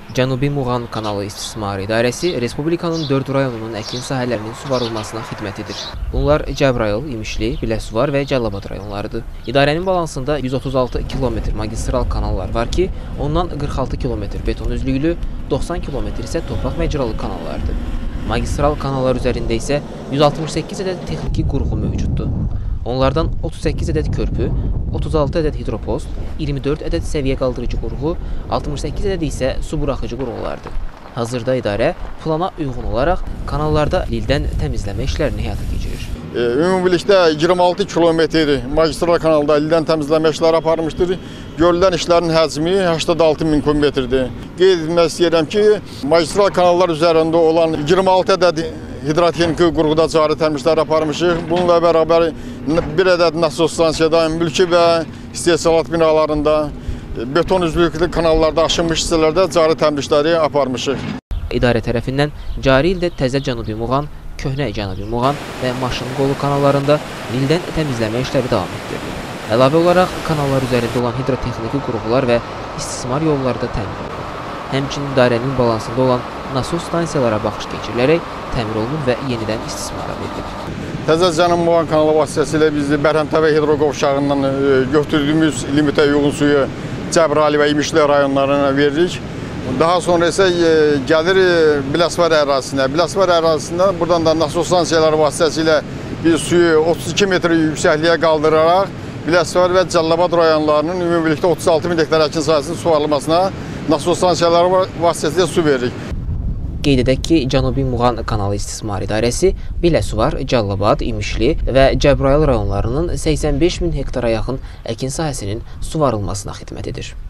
Cənubi Muğan Kanalı İstismar İdarəsi Respublikanın 4 rayonunun əkin sahələrinin suvarılmasına xidmət edir. Bunlar Cəbrayıl, İmişli, Biləsuvar və Cəlilabad rayonlarıdır. İdarənin balansında 136 km magistral kanallar var ki, ondan 46 km beton üzlüklü, 90 km isə torpaq məcralı kanallardır. Magistral kanallar üzərində isə 168 ədəd texniki qurğu mövcuddur. Onlardan 38 ədəd körpü, 36 ədəd hidropost, 24 ədəd səviyyə qaldırıcı qurğu, 68 ədəd isə su buraxıcı qurğulardır. Hazırda idarə plana uyğun olaraq kanallarda lildən təmizləmə işlərini həyata keçirir. Ümumilikdə 26 kilometr magistral kanalda lildən təmizləmə işləri aparmışdır. Görülən işlərin həcmi 86 min kubmetrdir. Qeyd etmək istəyirəm ki, magistral kanallar üzərində olan 26 ədəd hidrotexniki qurğuda cari təmizlər aparmışıq. Bununla bərabər bir ədəd nasos stansiyada, mülki və istehsalat binalarında, beton üzlüklü kanallarda aşınmış hissələrdə cari təmizləri aparmışıq. İdarə tərəfindən cari ildə Təzə Cənubi Muğan, Köhnə Cənubi Muğan və Maşın Qolu kanallarında lildən təmizləmə işləri davam etdirilir. Əlavə olaraq kanallar üzərində olan hidrotexniki qurğular və istismar yolları da təmin edilir. Həmçinin idarənin balansında olan nasos stansiyalara baxış keçirilərək təmir olunur və yenidən istismara verilir. Təzə Cənubi Muğan kanalı vasitəsilə biz Bərhəmtəpə hidroqovşağından götürdüyümüz limitə uyğun suyu Cəbrayıl və İmişli rayonlarına veririk. Daha sonra isə gəlir Biləsuvar ərazisinə. Biləsuvar ərazisindən buradan da nasos stansiyaları vasitəsilə biz suyu 32 metr yüksəkliyə qaldıraraq Biləsuvar və Cəlilabad rayonlarının ümumilikdə 36 min hektar əkin sahəsinin suvarılmasına nasos stansiyaları vasitəsilə su veririk. Qeyd edək ki, Cənubi Muğan Kanalı İstismar İdarəsi Biləsuvar, Cəlilabad, İmişli və Cəbrayıl rayonlarının 85 min hektara yaxın əkin sahəsinin suvarılmasına xidmət edir.